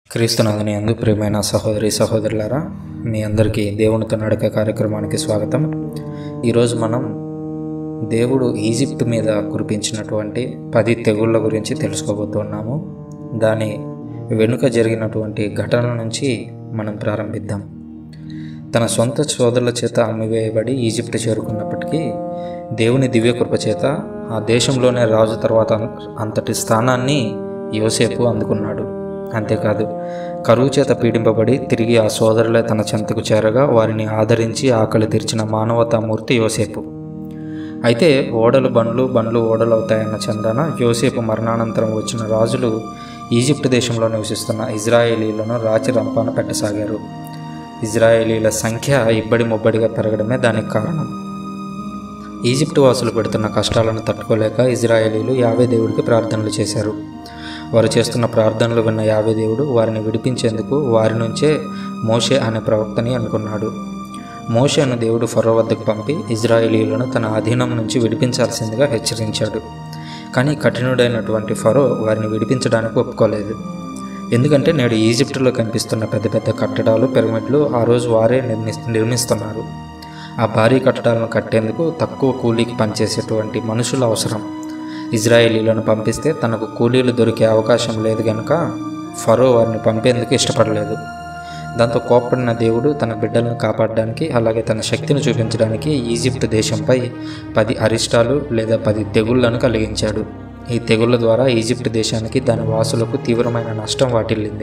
క్రీస్తునాథుని యందు ప్రియమైన సహోదరి సహోదరులారా, మీ అందరికీ దేవునితో నడక కార్యక్రమానికి స్వాగతం. ఈరోజు మనం దేవుడు ఈజిప్ట్ మీద కురిపించినటువంటి 10 తెగుళ్ళ గురించి తెలుసుకోబోతున్నాము. దాని వెనుక జరిగినటువంటి ఘటనల నుంచి మనం ప్రారంభిద్దాం. తన సొంత సోదరుల చేత అమ్మివేయబడి ఈజిప్ట్ చేరుకున్నప్పటికీ దేవుని దివ్యకృప చేత ఆ దేశంలోనే రాజు తర్వాత అంతటి స్థానాన్ని యోసేపు అందుకున్నాడు. అంతేకాదు, కరువు చేత పీడింపబడి తిరిగి ఆ సోదరులే తన చెంతకు చేరగా వారిని ఆదరించి ఆకలి తీర్చిన మానవతామూర్తి యోసేపు. అయితే ఓడలు బండ్లు ఓడలు అవుతాయన్న చందాన యోసేపు మరణానంతరం వచ్చిన రాజులు ఈజిప్ట్ దేశంలో నివసిస్తున్న ఇజ్రాయేలీలను రాచి రంపాన పెట్టసాగారు. ఇజ్రాయేలీల సంఖ్య ఇబ్బడి ముబ్బడిగా పెరగడమే దానికి కారణం. ఈజిప్ట్ వాసులు పెడుతున్న కష్టాలను తట్టుకోలేక ఇజ్రాయేలీలు యావే దేవుడికి ప్రార్థనలు చేశారు. వారు చేస్తున్న ప్రార్థనలు విన్న యావే దేవుడు వారిని విడిపించేందుకు వారి నుంచే మోషే అనే ప్రవక్తని అనుకున్నాడు. మోషేను దేవుడు ఫరో వద్దకు పంపి ఇజ్రాయేలీలను తన అధీనం నుంచి విడిపించాల్సిందిగా హెచ్చరించాడు. కానీ కఠినుడైనటువంటి ఫరో వారిని విడిపించడానికి ఒప్పుకోలేదు. ఎందుకంటే నేడు ఈజిప్టులో కనిపిస్తున్న పెద్ద పెద్ద కట్టడాలు, పిరమిడ్లు ఆ రోజు వారే నిర్మిస్తున్నారు. ఆ భారీ కట్టడాలను కట్టేందుకు తక్కువ కూలీకి పనిచేసేటువంటి మనుషుల అవసరం. ఇజ్రాయేలీలను పంపిస్తే తనకు కూలీలు దొరికే అవకాశం లేదు గనుక ఫరో వారిని పంపేందుకు ఇష్టపడలేదు. దాంతో కోప్పడిన దేవుడు తన బిడ్డలను కాపాడడానికి, అలాగే తన శక్తిని చూపించడానికి ఈజిప్ట్ దేశంపై 10 అరిష్టాలు లేదా 10 తెగుళ్లను కలిగించాడు. ఈ తెగుళ్ళ ద్వారా ఈజిప్ట్ దేశానికి దాని వాసులకు తీవ్రమైన నష్టం వాటిల్లింది.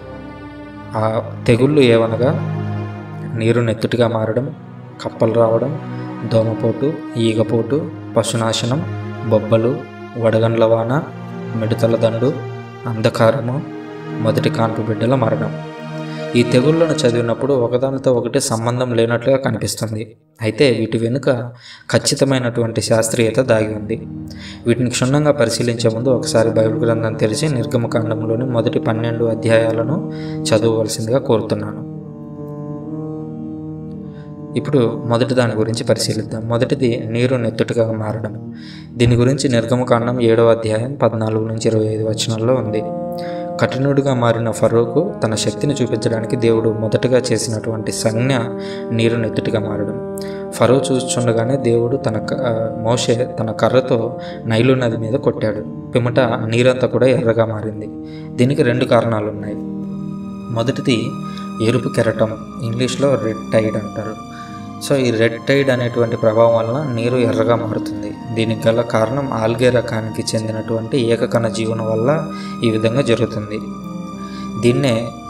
ఆ తెగుళ్ళు ఏవనగా నీరు నెత్తుటిగా మారడం, కప్పలు రావడం, దోమపోటు, ఈగపోటు, పశునాశనం, బొబ్బలు, వడగండ్ల వాన, మిడతల దండు, అంధకారము, మొదటి కాన్పు బిడ్డల మరణం. ఈ తెగుళ్లను చదివినప్పుడు ఒకదానితో ఒకటి సంబంధం లేనట్లుగా కనిపిస్తుంది. అయితే వీటి వెనుక ఖచ్చితమైనటువంటి శాస్త్రీయత దాగి ఉంది. వీటిని క్షుణ్ణంగా పరిశీలించే ముందు ఒకసారి బైబిల్ గ్రంథం తెరిచి నిర్గమకాండంలోని మొదటి 12 అధ్యాయాలను చదవవలసిందిగా కోరుతున్నాను. ఇప్పుడు మొదటి దాని గురించి పరిశీలిద్దాం. మొదటిది నీరు నెత్తుటిగా మారడం. దీని గురించి నిర్గమకాండం 7వ అధ్యాయం 14 నుంచి 25 వచనాల్లో ఉంది. కఠినుడిగా మారిన ఫరోకు తన శక్తిని చూపించడానికి దేవుడు మొదటగా చేసినటువంటి సంజ్ఞ నీరు నెత్తుటిగా మారడం. ఫరో చూస్తుండగానే దేవుడు మోషే తన కర్రతో నైలు నది మీద కొట్టాడు. పిమ్మట నీరంతా కూడా ఎర్రగా మారింది. దీనికి 2 కారణాలు ఉన్నాయి. మొదటిది ఎరుపు కెరటం, ఇంగ్లీష్లో రెడ్ టైడ్ అంటారు. సో ఈ రెడ్ టైడ్ అనేటువంటి ప్రభావం వలన నీరు ఎర్రగా మారుతుంది. దీనికి గల కారణం ఆల్గే రకానికి చెందినటువంటి ఏకకణ జీవనం వల్ల ఈ విధంగా జరుగుతుంది. దీన్నే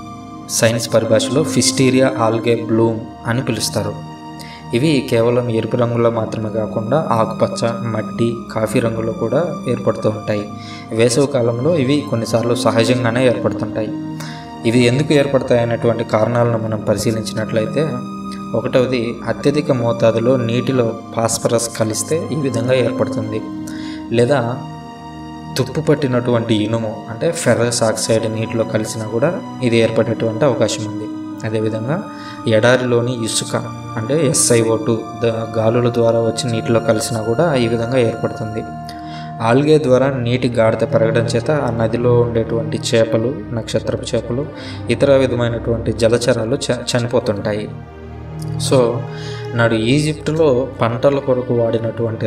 సైన్స్ పరిభాషలో ఫిస్టీరియా ఆల్గే బ్లూమ్ అని పిలుస్తారు. ఇవి కేవలం ఎరుపు రంగులో మాత్రమే కాకుండా ఆకుపచ్చ, మట్టి, కాఫీ రంగులో కూడా ఏర్పడుతూ ఉంటాయి. వేసవి కాలంలో ఇవి కొన్నిసార్లు సహజంగానే ఏర్పడుతుంటాయి. ఇవి ఎందుకు ఏర్పడతాయి అనేటువంటి కారణాలను మనం పరిశీలించినట్లయితే, ఒకటవది అత్యధిక మోతాదులో నీటిలో ఫాస్ఫరస్ కలిస్తే ఈ విధంగా ఏర్పడుతుంది. లేదా తుప్పు పట్టినటువంటి ఇనుము అంటే ఫెర్రస్ ఆక్సైడ్ నీటిలో కలిసినా కూడా ఇది ఏర్పడేటువంటి అవకాశం ఉంది. అదేవిధంగా ఎడారిలోని ఇసుక అంటే SiO2 గాలుల ద్వారా వచ్చి నీటిలో కలిసినా కూడా ఈ విధంగా ఏర్పడుతుంది. ఆల్గే ద్వారా నీటి గాఢత పెరగడం చేత ఆ నదిలో ఉండేటువంటి చేపలు, నక్షత్రపు చేపలు, ఇతర విధమైనటువంటి జలచరాలు చనిపోతుంటాయి. సో నాడు ఈజిప్టులో పంటల కొరకు వాడినటువంటి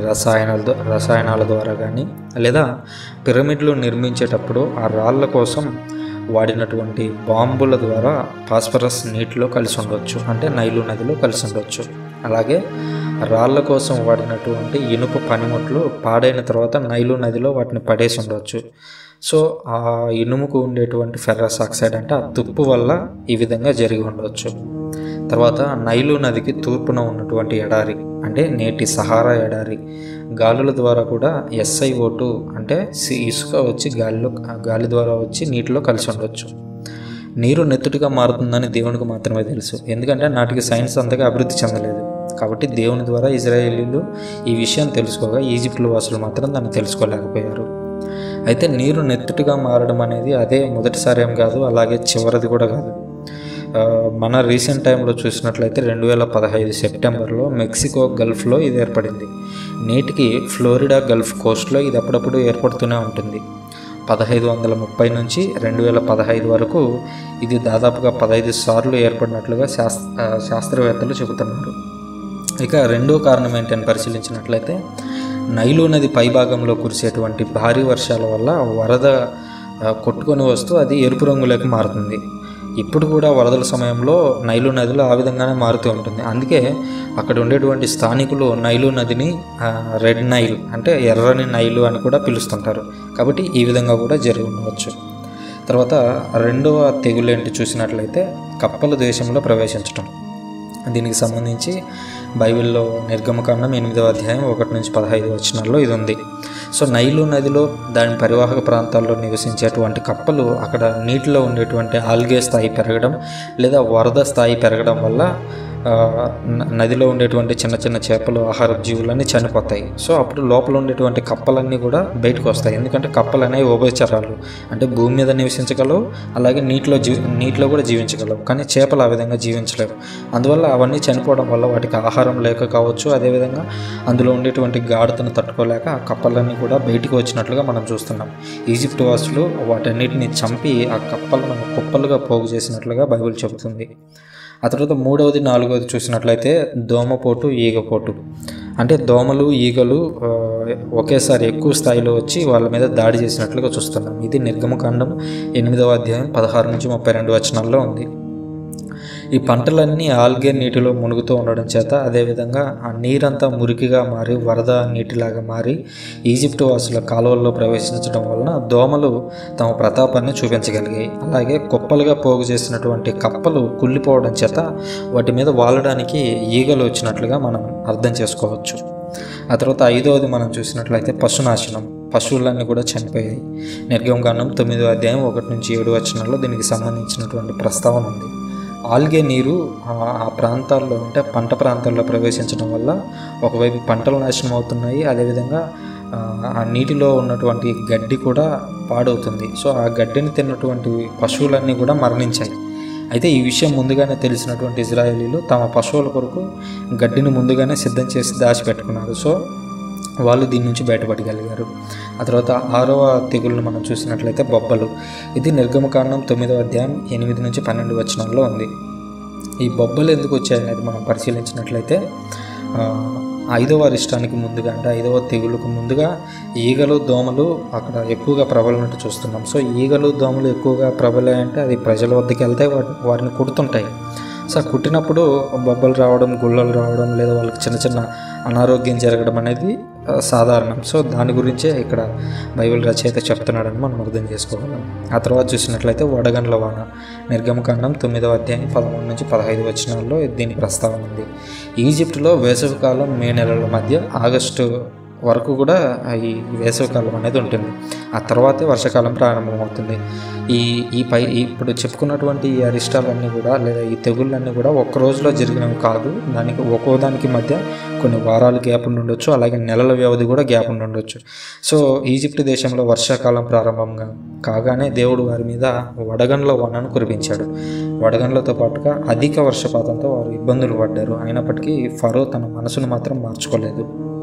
రసాయనాల ద్వారా కానీ, లేదా పిరమిడ్లు నిర్మించేటప్పుడు ఆ రాళ్ళ కోసం వాడినటువంటి బాంబుల ద్వారా ఫాస్ఫరస్ నీటిలో కలిసి ఉండవచ్చు, అంటే నైలు నదిలో కలిసి ఉండవచ్చు. అలాగే రాళ్ళ కోసం వాడినటువంటి ఇనుప పనిముట్లు పాడైన తర్వాత నైలు నదిలో వాటిని పడేసి ఉండవచ్చు. సో ఆ ఇనుముకు ఉండేటువంటి ఫెర్రస్ ఆక్సైడ్ అంటే ఆ తుప్పు వల్ల ఈ విధంగా జరిగి ఉండవచ్చు. తర్వాత నైలు నదికి తూర్పున ఉన్నటువంటి ఎడారి అంటే నేటి సహారా ఎడారి గాలుల ద్వారా కూడా SiO2 అంటే ఇసుక వచ్చి గాలి ద్వారా వచ్చి నీటిలో కలిసి ఉండవచ్చు. నీరు నెత్తుటిగా మారుతుందని దేవునికి మాత్రమే తెలుసు. ఎందుకంటే నాటికి సైన్స్ అంతగా అభివృద్ధి చెందలేదు. కాబట్టి దేవుని ద్వారా ఇజ్రాయేలీలు ఈ విషయం తెలుసుకోగా ఈజిప్టుల వాసులు మాత్రం దాన్ని తెలుసుకోలేకపోయారు. అయితే నీరు నెత్తుటిగా మారడం అనేది అదే మొదటిసారి ఏం కాదు, అలాగే చివరిది కూడా కాదు. మన రీసెంట్ టైంలో చూసినట్లయితే 2015 సెప్టెంబర్లో మెక్సికో గల్ఫ్లో ఇది ఏర్పడింది. నేటికి ఫ్లోరిడా గల్ఫ్ కోస్ట్లో ఇది అప్పుడప్పుడు ఏర్పడుతూనే ఉంటుంది. 1530 నుంచి 2015 వరకు ఇది దాదాపుగా 15 సార్లు ఏర్పడినట్లుగా శాస్త్రవేత్తలు చెబుతున్నారు. ఇక రెండో కారణం ఏంటని పరిశీలించినట్లయితే నైలు నది పైభాగంలో కురిసేటువంటి భారీ వర్షాల వల్ల వరద కొట్టుకొని వస్తూ అది ఎరుపు రంగులోకి మారుతుంది. ఇప్పుడు కూడా వరదల సమయంలో నైలు నదిలో ఆ విధంగానే మారుతూ ఉంటుంది. అందుకే అక్కడ ఉండేటువంటి స్థానికులు నైలు నదిని రెడ్ నైల్ అంటే ఎర్రని నైలు అని కూడా పిలుస్తుంటారు. కాబట్టి ఈ విధంగా కూడా జరిగి ఉండవచ్చు. తర్వాత రెండవ తెగులు ఏంటి చూసినట్లయితే కప్పలు దేశంలో ప్రవేశించటం. దీనికి సంబంధించి బైబిల్లో నిర్గమకాండం 8వ అధ్యాయం 1 నుంచి 15 వచనాల్లో ఇది ఉంది. సో నైలు నదిలో దాని పరివాహక ప్రాంతాల్లో నివసించేటువంటి కప్పలు అక్కడ నీటిలో ఉండేటువంటి ఆల్గే స్థాయి పెరగడం లేదా వరద స్థాయి పెరగడం వల్ల నదిలో ఉండేటువంటి చిన్న చిన్న చేపలు ఆహార జీవులన్నీ చనిపోతాయి. సో అప్పుడు లోపల ఉండేటువంటి కప్పలన్నీ కూడా బయటకు వస్తాయి. ఎందుకంటే కప్పలు అనేవి ఉభయచరాలు, అంటే భూమి మీద నివసించగలవు, అలాగే నీటిలో కూడా జీవించగలవు. కానీ చేపలు ఆ విధంగా జీవించలేవు. అందువల్ల అవన్నీ చనిపోవడం వల్ల వాటికి ఆహారం లేక కావచ్చు, అదేవిధంగా అందులో ఉండేటువంటి గాఢతను తట్టుకోలేక ఆ కప్పలన్నీ కూడా బయటికి వచ్చినట్లుగా మనం చూస్తున్నాం. ఈజిప్ట్ వాసులు వాటన్నిటిని చంపి ఆ కప్పలను కుప్పలుగా పోగు చేసినట్లుగా బైబిల్ చెబుతుంది. ఆ తర్వాత 3వది 4వది చూసినట్లయితే దోమపోటు, ఈగపోటు. అంటే దోమలు, ఈగలు ఒకేసారి ఎక్కువ స్థాయిలో వచ్చి వాళ్ళ మీద దాడి చేసినట్లుగా చూస్తున్నాం. ఇది నిర్గమకాండం 8వ అధ్యాయం 16 నుంచి 32 వచనాల్లో ఉంది. ఈ పంటలన్నీ ఆల్గే నీటిలో మునుగుతూ ఉండడం చేత, అదేవిధంగా ఆ నీరంతా మురికిగా మారి వరద నీటిలాగా మారి ఈజిప్టు వాసుల కాలువల్లో ప్రవేశించడం వలన దోమలు తమ ప్రతాపాన్ని చూపించగలిగాయి. అలాగే కుప్పలుగా పోగు చేసినటువంటి కప్పలు కుళ్ళిపోవడం చేత వాటి మీద వాలడానికి ఈగలు వచ్చినట్లుగా మనం అర్థం చేసుకోవచ్చు. ఆ తర్వాత 5వది మనం చూసినట్లయితే పశునాశనం. పశువులన్నీ కూడా చనిపోయాయి. నిర్గమకాండం 9వ అధ్యాయం 1 నుంచి 7 వచనాల్లో దీనికి సంబంధించినటువంటి ప్రస్తావన ఉంది. ఆల్గే నీరు ఆ ప్రాంతాల్లో అంటే పంట ప్రాంతాల్లో ప్రవేశించడం వల్ల ఒకవైపు పంటలు నాశనం అవుతున్నాయి, అదేవిధంగా ఆ నీటిలో ఉన్నటువంటి గడ్డి కూడా పాడవుతుంది. సో ఆ గడ్డిని తిన్నటువంటి పశువులన్నీ కూడా మరణించాయి. అయితే ఈ విషయం ముందుగానే తెలిసినటువంటి ఇజ్రాయేలీలు తమ పశువుల కొరకు గడ్డిని ముందుగానే సిద్ధం చేసి దాచిపెట్టుకున్నారు. సో వాళ్ళు దీని నుంచి బయటపడగలిగారు. ఆ తర్వాత 6వ తెగులను మనం చూసినట్లయితే బొబ్బలు. ఇది నిర్గమకాండం 9వ అధ్యాయం 8 నుంచి 12 వచనాల్లో ఉంది. ఈ బొబ్బలు ఎందుకు వచ్చాయనేది మనం పరిశీలించినట్లయితే 5వ అరిష్టానికి ముందుగా అంటే 5వ తెగులుకు ముందుగా ఈగలు, దోమలు అక్కడ ఎక్కువగా ప్రబలినట్టు చూస్తున్నాం. సో ఈగలు, దోమలు ఎక్కువగా ప్రబలాయంటే అది ప్రజల వద్దకు వెళ్తే వారిని కుడుతుంటాయి. సో కుట్టినప్పుడు బొబ్బలు రావడం, గుళ్ళలు రావడం, లేదా వాళ్ళకి చిన్న చిన్న అనారోగ్యం జరగడం అనేది సాధారణం. సో దాని గురించే ఇక్కడ బైబిల్ రచయిత చెప్తున్నాడని మనం అర్థం చేసుకోగలం. ఆ తర్వాత చూసినట్లయితే వడగండ్ల వాన. నిర్గమకాండం 9వ అధ్యాయం 13 నుంచి 15 వచనాల్లో దీని ప్రస్తావన ఉంది. ఈజిప్టులో వేసవికాలం మే నెలల మధ్య ఆగస్టు వరకు కూడా ఈ వేసవికాలం అనేది ఉంటుంది. ఆ తర్వాతే వర్షాకాలం ప్రారంభమవుతుంది. ఇప్పుడు చెప్పుకున్నటువంటి ఈ అరిష్టాలన్నీ కూడా లేదా ఈ తెగుళ్ళన్నీ కూడా ఒక్క రోజులో జరిగినవి కాదు. ఒక్కో దానికి మధ్య కొన్ని వారాలు గ్యాప్ ఉండొచ్చు, అలాగే నెలల వ్యవధి కూడా గ్యాప్ ఉండొచ్చు. సో ఈజిప్ట్ దేశంలో వర్షాకాలం ప్రారంభంగా కాగానే దేవుడు వారి మీద వడగండ్ల వానను కురిపించాడు. వడగండ్లతో పాటుగా అధిక వర్షపాతంతో వారు ఇబ్బందులు పడ్డారు. అయినప్పటికీ ఫరో తన మనసును మాత్రం మార్చుకోలేదు.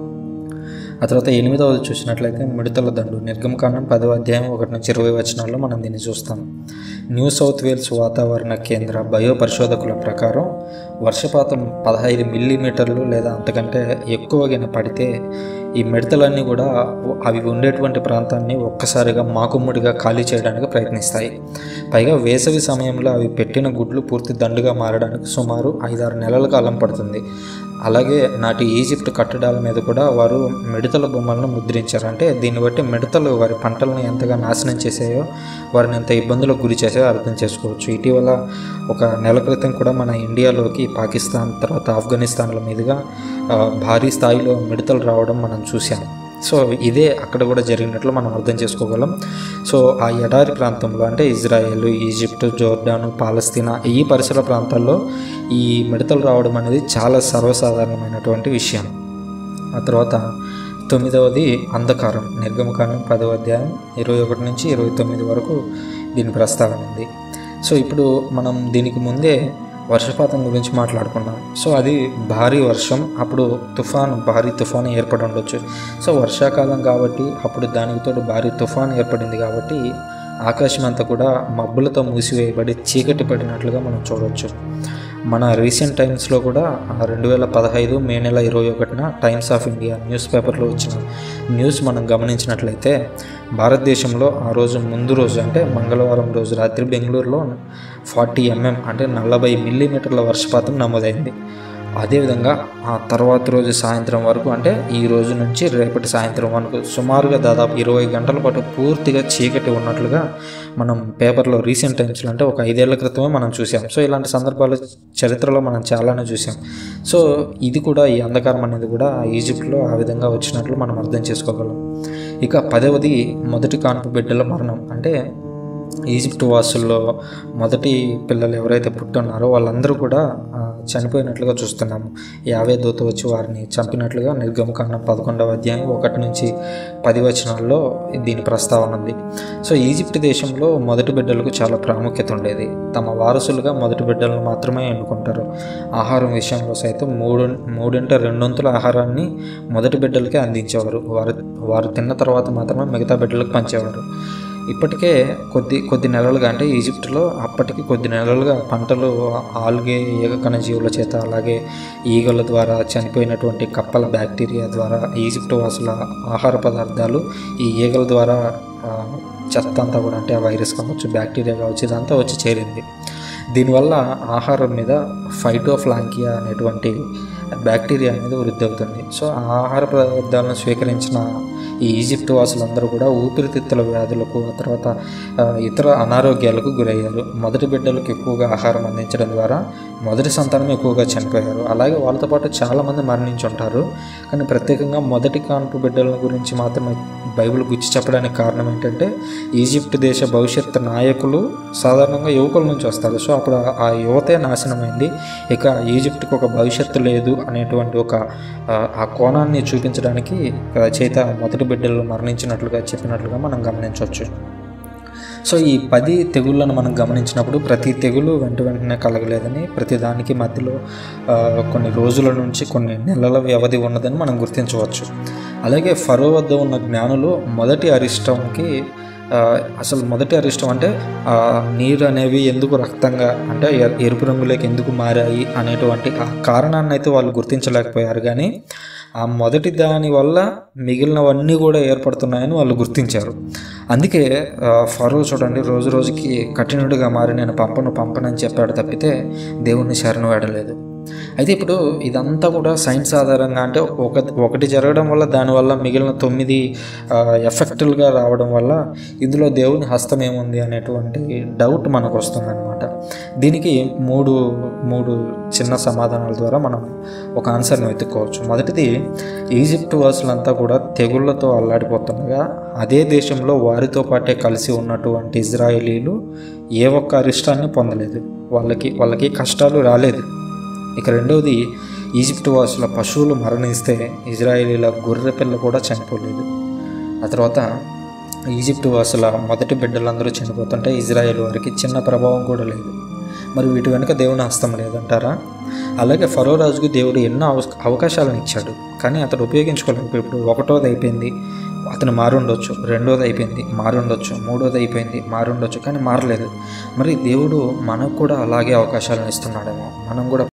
ఆ తర్వాత 8వది చూసినట్లయితే మిడతల దండు. నిర్గమకాండం 10వ అధ్యాయం 1 నుంచి 20 వచనాల్లో మనం దీన్ని చూస్తాం. న్యూ సౌత్ వేల్స్ వాతావరణ కేంద్ర బయో పరిశోధకుల ప్రకారం వర్షపాతం 15 మిల్లీమీటర్లు లేదా అంతకంటే ఎక్కువగా పడితే ఈ మిడతలన్నీ కూడా అవి ఉండేటువంటి ప్రాంతాన్ని ఒక్కసారిగా మాకుమ్ముడిగా ఖాళీ చేయడానికి ప్రయత్నిస్తాయి. పైగా వేసవి సమయంలో అవి పెట్టిన గుడ్లు పూర్తి దండుగా మారడానికి సుమారు 5-6 నెలల కాలం పడుతుంది. అలాగే నాటి ఈజిప్ట్ కట్టడాల మీద కూడా వారు మిడతల బొమ్మలను ముద్రించారు. అంటే దీన్ని బట్టి మిడతలు వారి పంటలను ఎంతగా నాశనం చేసాయో, వారిని ఎంత ఇబ్బందులకు గురి చేసాయో అర్థం చేసుకోవచ్చు. ఇటీవల ఒక నెల క్రితం కూడా మన ఇండియాలోకి పాకిస్తాన్ తర్వాత ఆఫ్ఘనిస్తాన్ల మీదుగా భారీ స్థాయిలో మిడతలు రావడం మనం చూసాం. సో ఇదే అక్కడ కూడా జరిగినట్లు మనం అర్థం చేసుకోగలం. సో ఆ ఎడారి ప్రాంతంలో అంటే ఇజ్రాయెల్, ఈజిప్టు, జోర్డాను, పాలస్తీనా ఈ పరిసర ప్రాంతాల్లో ఈ మిడతలు రావడం అనేది చాలా సర్వసాధారణమైనటువంటి విషయం. ఆ తర్వాత 9వది అంధకారం. నిర్గమకాండం 10వ అధ్యాయం 21 నుంచి 29 వరకు దీని ప్రస్తావన ఉంది. సో ఇప్పుడు మనం దీనికి ముందే వర్షపాతం గురించి మాట్లాడుకున్నాం. సో అది భారీ వర్షం, అప్పుడు భారీ తుఫాను ఏర్పడి ఉండొచ్చు. సో వర్షాకాలం కాబట్టి అప్పుడు దానికి తోడు భారీ తుఫాను ఏర్పడింది కాబట్టి ఆకాశం అంతా కూడా మబ్బులతో మూసివేయబడి చీకటి పడినట్లుగా మనం చూడవచ్చు. మన రీసెంట్ టైమ్స్లో కూడా 2015 మే నెల 21న టైమ్స్ ఆఫ్ ఇండియా న్యూస్ పేపర్లో వచ్చిన న్యూస్ మనం గమనించినట్లయితే భారతదేశంలో ఆ రోజు ముందు రోజు అంటే మంగళవారం రోజు రాత్రి బెంగళూరులో 40 mm అంటే 40 మిల్లీమీటర్ల వర్షపాతం నమోదైంది. అదేవిధంగా ఆ తర్వాత రోజు సాయంత్రం వరకు అంటే ఈ రోజు నుంచి రేపటి సాయంత్రం వరకు సుమారుగా దాదాపు 20 గంటల పాటు పూర్తిగా చీకటి ఉన్నట్లుగా మనం పేపర్లో రీసెంట్ టైమ్స్లో అంటే ఒక 5 ఏళ్ల క్రితమే మనం చూసాం. సో ఇలాంటి సందర్భాలు చరిత్రలో మనం చాలానే చూసాం. సో ఇది కూడా ఈ అంధకారం అనేది కూడా ఈజిప్ట్లో ఆ విధంగా వచ్చినట్లు మనం అర్థం చేసుకోగలం. ఇక 10వది మొదటి కాన్పు బిడ్డల మరణం. అంటే ఈజిప్ట్ వాసుల్లో మొదటి పిల్లలు ఎవరైతే పుట్టున్నారో వాళ్ళందరూ కూడా చనిపోయినట్లుగా చూస్తున్నాము. యావే దూత వచ్చి వారిని చంపినట్లుగా నిర్గమకాండం 11వ అధ్యాయం 1 నుంచి 10 వచనాల్లో దీని ప్రస్తావన ఉంది. సో ఈజిప్ట్ దేశంలో మొదటి బిడ్డలకు చాలా ప్రాముఖ్యత ఉండేది. తమ వారసులుగా మొదటి బిడ్డలను మాత్రమే ఎన్నుకుంటారు. ఆహారం విషయంలో సైతం 2/3 ఆహారాన్ని మొదటి బిడ్డలకే అందించేవారు. వారు తిన్న తర్వాత మాత్రమే మిగతా బిడ్డలకు పంచేవారు. ఇప్పటికే కొద్ది నెలలుగా అంటే ఈజిప్ట్లో అప్పటికి కొద్ది నెలలుగా పంటలు ఆల్గే ఈగ కణజీవుల చేత అలాగే ఈగల ద్వారా చనిపోయినటువంటి కప్పల బ్యాక్టీరియా ద్వారా ఈజిప్ట్ వాసుల ఆహార పదార్థాలు ఈ ఈగల ద్వారా చెత్త అంతా కూడా అంటే ఆ వైరస్ కావచ్చు బ్యాక్టీరియా కావచ్చు ఇదంతా వచ్చి చేరింది. దీనివల్ల ఆహారం మీద ఫైటోఫ్లాంకియా అనేటువంటి బ్యాక్టీరియా అనేది వృద్ధి అవుతుంది. సో ఆ ఆహార పదార్థాలను స్వీకరించిన ఈ ఈజిప్ట్ వాసులందరూ కూడా ఊపిరితిత్తుల వ్యాధులకు ఆ తర్వాత ఇతర అనారోగ్యాలకు గురయ్యారు. మొదటి బిడ్డలకు ఎక్కువగా ఆహారం అందించడం ద్వారా మొదటి సంతానం ఎక్కువగా చనిపోయారు. అలాగే వాళ్ళతో పాటు చాలామంది మరణించి ఉంటారు. కానీ ప్రత్యేకంగా మొదటి కాన్పు బిడ్డల గురించి మాత్రమే బైబిల్ గుచ్చి చెప్పడానికి కారణం ఏంటంటే ఈజిప్ట్ దేశ భవిష్యత్తు నాయకులు సాధారణంగా యువకుల నుంచి వస్తారు. సో అప్పుడు ఆ యువతే నాశనమైంది. ఇక ఈజిప్ట్కి ఒక భవిష్యత్తు లేదు అనేటువంటి ఆ కోణాన్ని చూపించడానికి రచయిత మొదటి బిడ్డలు మరణించినట్లుగా చెప్పినట్లుగా మనం గమనించవచ్చు. సో ఈ 10 తెగుళ్ళను మనం గమనించినప్పుడు ప్రతి తెగులు వెంటనే కలగలేదని, ప్రతి దానికి మధ్యలో కొన్ని రోజుల నుంచి కొన్ని నెలల వ్యవధి ఉన్నదని మనం గుర్తించవచ్చు. అలాగే ఫరో వద్ద ఉన్న జ్ఞానులు మొదటి అరిష్టంకి అసలు మొదటి అరిష్టం అంటే నీరు అనేవి ఎందుకు రక్తంగా అంటే ఎరుపు రంగులోకి ఎందుకు మారాయి అనేటువంటి ఆ కారణాన్ని అయితే వాళ్ళు గుర్తించలేకపోయారు. కానీ ఆ మొదటి దాని వల్ల మిగిలినవన్నీ కూడా ఏర్పడుతున్నాయని వాళ్ళు గుర్తించారు. అందుకే ఫరో చూడండి రోజు రోజుకి కఠినుడిగా మారి నేను పంపనని చెప్పాడు తప్పితే దేవుణ్ణి శరణు వేడలేదు. అయితే ఇప్పుడు ఇదంతా కూడా సైన్స్ ఆధారంగా అంటే ఒకటి జరగడం వల్ల దానివల్ల మిగిలిన 9 ఎఫెక్టులుగా రావడం వల్ల ఇందులో దేవుని హస్తం ఏముంది అనేటువంటి డౌట్ మనకు వస్తుందన్నమాట. దీనికి మూడు చిన్న సమాధానాల ద్వారా మనం ఒక ఆన్సర్ని వెతుక్కోవచ్చు. మొదటిది, ఈజిప్ట్ వాసులంతా కూడా తెగుళ్లతో అల్లాడిపోతుండగా అదే దేశంలో వారితో పాటే కలిసి ఉన్నటువంటి ఇజ్రాయేలీలు ఏ ఒక్క అరిష్టాన్ని పొందలేదు. వాళ్ళకి కష్టాలు రాలేదు. ఇక రెండవది, ఈజిప్ట్ వాసుల పశువులు మరణిస్తే ఇజ్రాయేలీల గొర్రె పిల్ల కూడా చనిపోలేదు. ఆ తర్వాత ఈజిప్ట్ వాసుల మొదటి బిడ్డలందరూ చనిపోతుంటే ఇజ్రాయేల్ వారికి చిన్న ప్రభావం కూడా లేదు. మరి వీటి వెనుక దేవుని హస్తం లేదంటారా? అలాగే ఫరో రాజుకు దేవుడు ఎన్నో అవకాశాలను ఇచ్చాడు, కానీ అతడు ఉపయోగించుకోలేదు. ఇప్పుడు 1వది అయిపోయింది, అతను మారుండొచ్చు, 2వది అయిపోయింది మారుండొచ్చు, 3వది అయిపోయింది మారుండొచ్చు, కానీ మారలేదు. మరి దేవుడు మనకు కూడా అలాగే అవకాశాలను ఇస్తున్నాడేమో. మనం కూడా